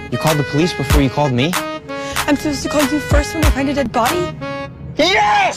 You called the police before you called me? I'm supposed to call you first when I find a dead body? Yes!